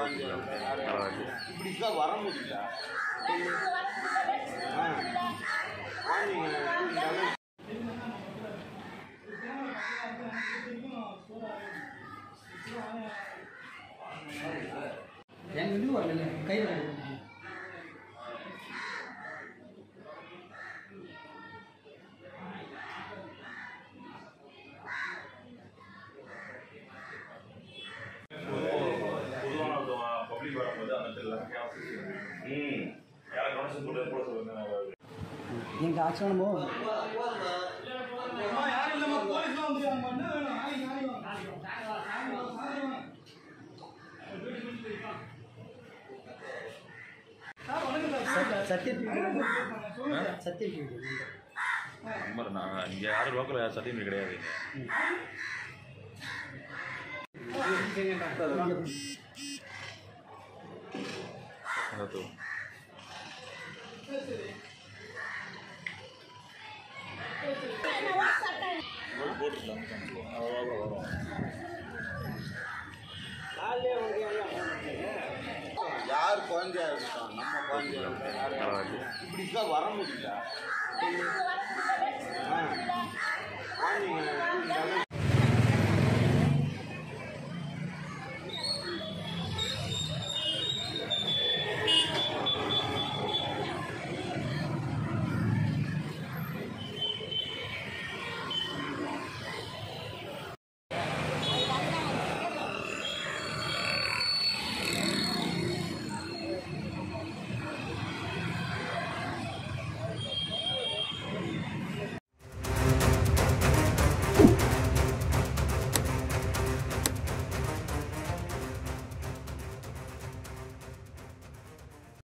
இப்படி தான் வர முடியல. என் இது வரல கை பப்ளிக் வரும்போது அந்த யாரை கவனிச்சு போட சொல்லுங்க. எங்கள் ஆட்சியானமோ சத்தியம் இங்கே யாரும் லோக்கல் சர்டிஃபிகேட் கிடையாது. யார் குழந்தையா இருக்கான்? நம்ம குழந்தையா இப்படி தான் வர முடியல.